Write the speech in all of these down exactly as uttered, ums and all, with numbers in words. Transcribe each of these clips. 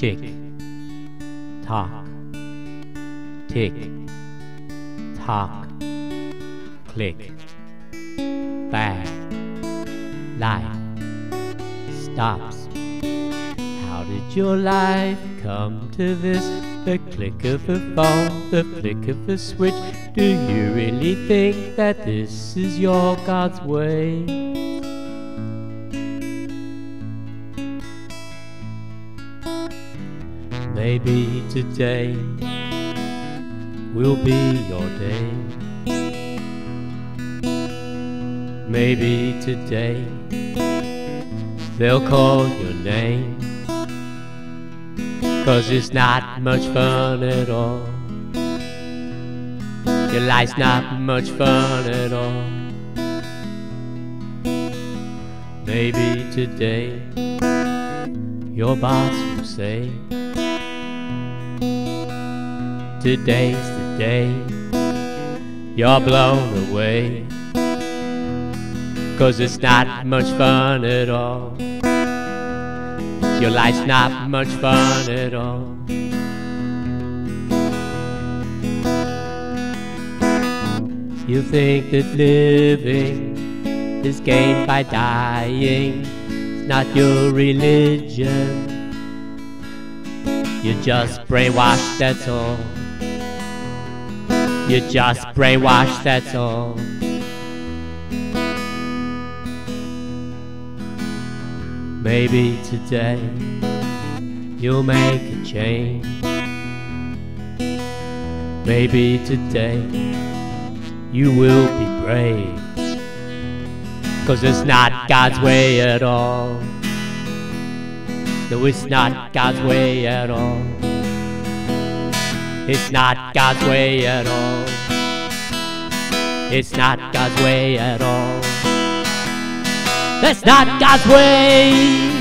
Tick, tock, tick, tock, click, bang, life stops. How did your life come to this? The click of a phone, the flick of a switch. Do you really think that this is your God's way? Maybe today will be your day. Maybe today they'll call your name. 'Cause it's not much fun at all. Your life's not much fun at all. Maybe today your boss will say, today's the day you're blown away. 'Cause it's not much fun at all. Your life's not much fun at all. You think that living is gained by dying. It's not your religion. You're just brainwashed, that's all. You're just brainwashed, that's all. Maybe today you'll make a change. Maybe today you will be brave. 'Cause it's not God's way at all. No, it's not God's way at all. It's not God's way at all. It's not God's way at all. That's not God's way.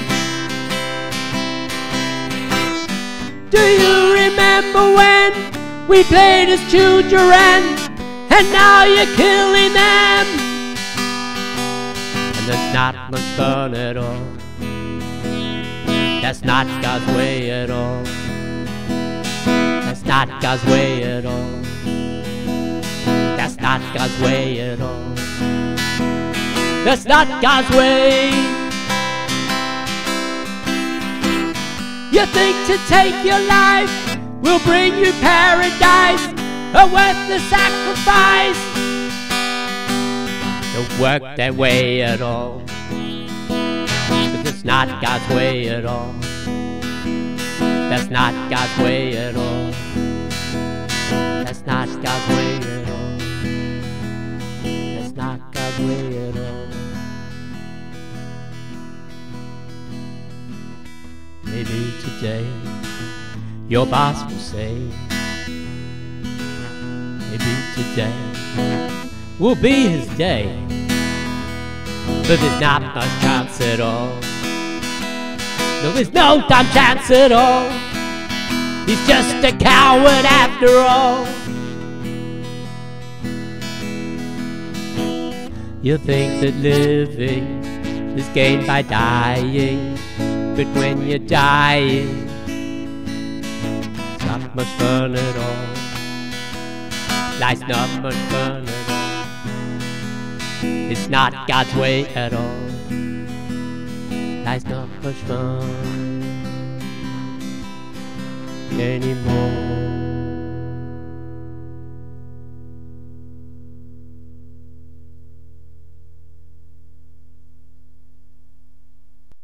Do you remember when we played as children, and now you're killing them? And that's not much fun at all. That's not God's way at all. That's not God's way at all. That's not God's way at all. That's not God's way. You think to take your life will bring you paradise, a worthless sacrifice. Don't work that way at all. 'Cause it's not God's way at all. That's not God's way at all. That's not God's way at all. That's not God's way at all. Maybe today your boss will say, maybe today will be his day. But there's not much chance at all. No, there's no damn chance at all. He's just a coward after all. You think that living is gained by dying, but when you're dying, it's not much fun at all. Life's not much fun at all. It's not God's way at all. Life's not much fun anymore.